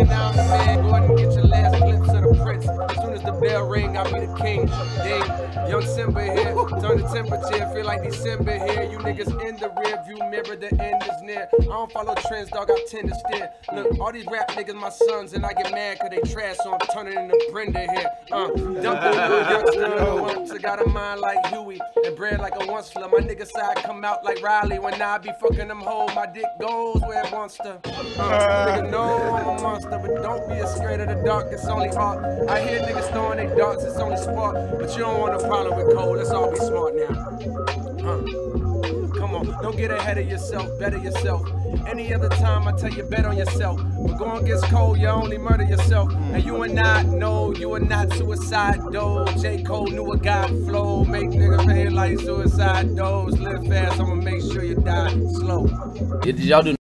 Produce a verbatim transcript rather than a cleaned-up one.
man, now I'm the man. Go ahead and get your last glimpse of the prince. As soon as the bell ring, I'll be the king. Ding, young Simba here. Turn the temperature, feel like December here. You niggas in the rear view mirror, the end is near. I don't follow trends, dog, I tend to steer. Look, all these rap niggas my sons, and I get mad cause they trash, so I'm turning into Brenda here. Uh, dumping little youngster, no one got a mind like Huey, and bread like a once-fler. My nigga side come out like Riley, when I be fucking them hoes, my dick goes where it wants to. Uh, nigga know I'm a monster, but don't be scared of the dark, it's only art. I hear niggas throwing they darts, it's only spark, but you don't want a problem with cold, let's all be smart now. Uh. Come on, don't get ahead of yourself, better yourself. Any other time I tell you bet on yourself, but going gets cold, you only murder yourself. And you are not, no, you are not suicide though. J. Cole knew a God flow, make niggas feel like suicide doors. Live fast, I'ma make sure you die slow. Did y'all do